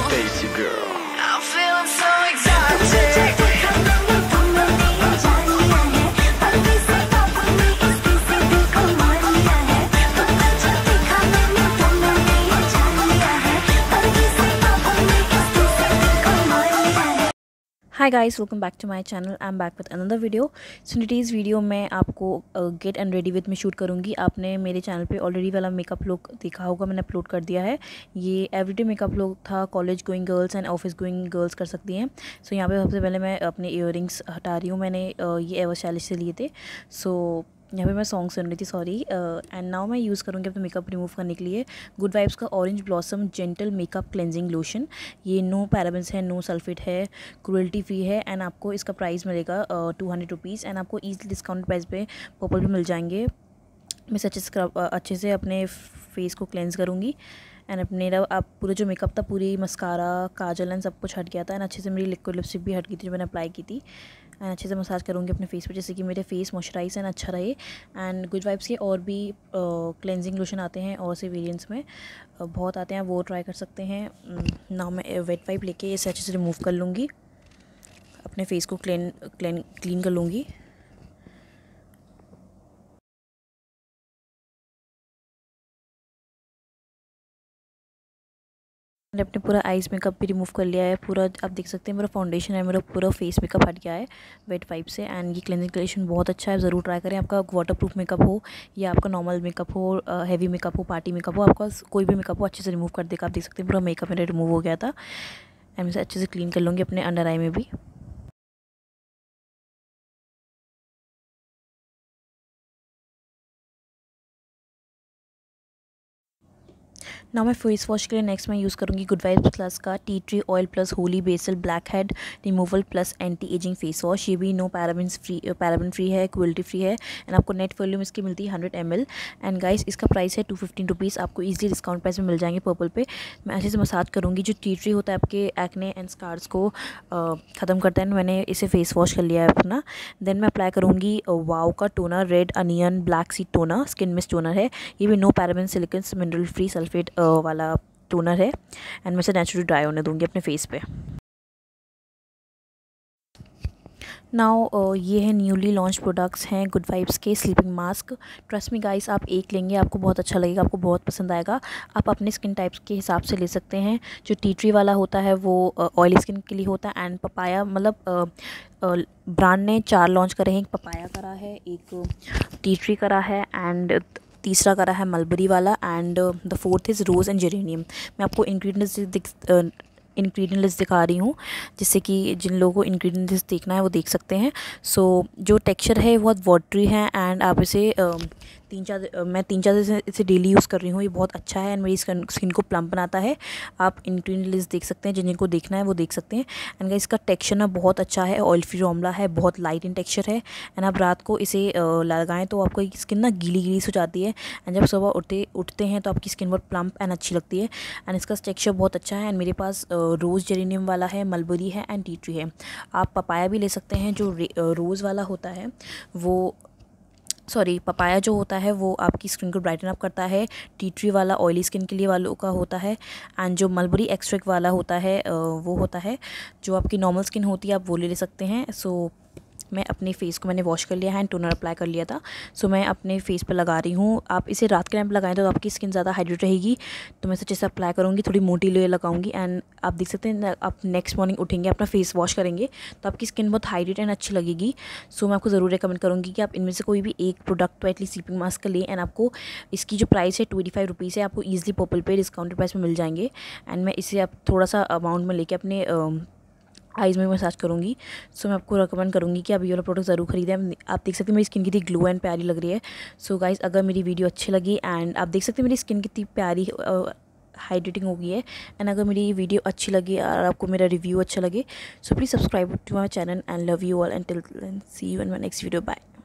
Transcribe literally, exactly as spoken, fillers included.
Stacy girl. I'm feeling so excited. Hi guys, welcome back to my channel. I am back with another video. So today's video में आपको get and ready with me shoot करूँगी। आपने मेरे channel पे already वाला makeup look देखा होगा, मैंने अपलोड कर दिया है। ये एवरीडे मेकअप लुक था, college going girls and office going girls कर सकती हैं। सो so, यहाँ पे सबसे पहले मैं अपने ईयरिंग्स हटा रही हूँ। मैंने uh, ये एवर स्टाइलिश से लिए थे। सो so, यहाँ पे मैं सॉन्ग सुन रही थी, सॉरी। एंड नाउ मैं यूज़ करूँगी अपना मेकअप रिमूव करने के लिए गुड वाइब्स का orange blossom gentle makeup cleansing lotion. ये नो पैराबेंस है, नो सल्फेट है, क्रुएल्टी फ्री है। एंड आपको इसका प्राइस मिलेगा टू हंड्रेड रुपीज़ एंड आपको ईजिली डिस्काउंट प्राइस पे पर्पल पे मिल जाएंगे। मैं अच्छे से अच्छे से अपने फेस को क्लेंज करूँगी एंड अपने आप पूरा जो मेकअप था, पूरी मस्कारा, काजल एंड सब कुछ हट गया था। एंड अच्छे से मेरी लिक्विड लिपस्टिक भी हट गई थी जो मैंने अप्लाई की थी। एंड अच्छे से मसाज करूँगी अपने फेस पे, जैसे कि मेरे फेस मॉइस्चराइज एंड अच्छा रहे। एंड गुड वाइब्स के और भी क्लेंजिंग लोशन आते हैं और से वेरिएंट्स में uh, बहुत आते हैं, वो ट्राई कर सकते हैं। ना मैं वेट वाइप लेके इसे अच्छे से रिमूव कर लूँगी, अपने फेस को क्लीन क्लीन क्लीन कर लूँगी। मैंने अपने पूरा आइज़ मेकअप भी रिमूव कर लिया है। पूरा आप देख सकते हैं मेरा फाउंडेशन है, मेरा पूरा फेस मेकअप हट गया है वेट वाइप से। एंड ये क्लेंजिंग लोशन बहुत अच्छा है, ज़रूर ट्राई करें। आपका वाटर प्रूफ मेकअप हो या आपका नॉर्मल मेकअप हो, हैवी मेकअप हो, पार्टी मेकअप हो, आपका कोई भी मेकअप हो, अच्छे से रिमूव कर देगा। आप देख सकते हैं पूरा मेकअप मेरा रिमूव हो गया था। एंड मैं इसे अच्छे से क्लीन कर लूँगी अपने अंडर आई में भी। ना मैं फेस वॉश के लिए नेक्स्ट मैं यूज़ करूँगी गुड वाइब्स प्लस का tea tree oil plus holy basil blackhead removal plus anti aging face wash. ये भी no paraben free paraben free है, क्रुएल्टी फ्री है। एंड आपको नेट वॉल्यूम इसकी मिलती है hundred M L. And guys इसका प्राइस है टू फिफ्टीन रुपीज़। आपको ईजिली डिस्काउंट प्राइस में मिल जाएंगे पर्पल पे। मैं अच्छे से मसाज करूँगी। जो टी ट्री होता है आपके एक्ने एंड स्कार्स को ख़त्म करता है। मैंने इसे फेस वॉश कर लिया है अपना। देन मैं अप्लाई करूँगी वाओ का toner, red onion black seed toner, skin mist toner है। ये भी no paraben silicones mineral free sulphate वाला टोनर है। एंड मैं इसे नेचुरली ड्राई होने दूंगी अपने फेस पे। नाउ uh, ये है न्यूली लॉन्च प्रोडक्ट्स हैं गुड वाइब्स के sleeping mask. Trust me guys, आप एक लेंगे आपको बहुत अच्छा लगेगा, आपको बहुत पसंद आएगा। आप अपने स्किन टाइप्स के हिसाब से ले सकते हैं। जो टी ट्री वाला होता है वो ऑयली स्किन के लिए होता है। एंड पपाया मतलब ब्रांड ने चार लॉन्च करे हैं। एक पपाया करा है, एक टी ट्री करा है एंड तीसरा करा है मलबरी वाला। And the fourth is rose and geranium. मैं आपको इंग्रेडिएंट्स इंग्रेडिएंट लिस्ट दिखा रही हूँ, जिससे कि जिन लोगों को इंग्रेडिएंट लिस्ट देखना है वो देख सकते हैं। सो so, जो टेक्सचर है बहुत वाटरी है। एंड आप इसे uh, तीन चार मैं तीन चार दिन इसे डेली यूज़ कर रही हूँ। ये बहुत अच्छा है एंड मेरी स्किन स्किन को प्लम्प बनाता है। आप इंग्रेडिएंट लिस्ट देख सकते हैं, जिन जिनको देखना है वो देख सकते हैं। एंड इसका टेक्सचर ना बहुत अच्छा है, ऑयल फ्री आंवला है, बहुत लाइट इन टेक्सचर है। एंड आप रात को इसे लगाएं तो आपको स्किन ना गीली गीली हो जाती है। एंड जब सुबह उठते उठते हैं तो आपकी स्किन बहुत प्लम्प एंड अच्छी लगती है। एंड इसका टेक्सचर बहुत अच्छा है। एंड मेरे पास रोज़ जेरेनियम वाला है, मलबरी है एंड टी ट्री है। आप पपाया भी ले सकते हैं। जो रोज़ वाला होता है वो सॉरी पपाया जो होता है वो आपकी स्किन को ब्राइटन अप करता है। टी ट्री वाला ऑयली स्किन के लिए वालों का होता है। एंड जो मलबरी एक्सट्रैक्ट वाला होता है वो होता है जो आपकी नॉर्मल स्किन होती है, आप वो ले ले सकते हैं। सो मैं अपने फेस को मैंने वॉश कर लिया है एंड टोनर अप्लाई कर लिया था। सो मैं अपने फेस पर लगा रही हूँ। आप इसे रात के टाइम पर लगाएं तो आपकी स्किन ज़्यादा हाइड्रेट रहेगी। तो मैं अच्छे से अप्लाई करूँगी, थोड़ी मोटी लेयर लगाऊंगी। एंड आप देख सकते हैं आप नेक्स्ट मॉर्निंग उठेंगे, अपना फेस वॉश करेंगे तो आपकी स्किन बहुत हाइड्रेट एंड अच्छी लगेगी। सो मैं आपको ज़रूर रिकमेंड करूँगी कि आप इनमें से कोई भी एक प्रोडक्ट तो एटलीस्ट स्लीपिंग मास्क का लें। एंड आपको इसकी जो प्राइस है ट्वेंटी फाइव रुपीज़ है, आपको ईजिली पर्पल पे डिस्काउंटेड प्राइस में मिल जाएंगे। एंड मैं इसे आप थोड़ा सा अमाउंट में लेके अपने आइज़ में मसाज करूँगी। सो मैं आपको रिकमेंड करूँगी कि आप ये वाला प्रोडक्ट ज़रूर खरीदें। आप देख सकते हैं मेरी स्किन कितनी ग्लो एंड प्यारी लग रही है। सो गाइस, अगर मेरी वीडियो अच्छी लगी एंड आप देख सकते हैं मेरी स्किन कितनी प्यारी हाइड्रेटिंग हो गई है। एंड अगर मेरी वीडियो अच्छी लगी और आपको मेरा रिव्यू अच्छा लगे, so please subscribe to my channel and love you all and till see you in my next video. Bye.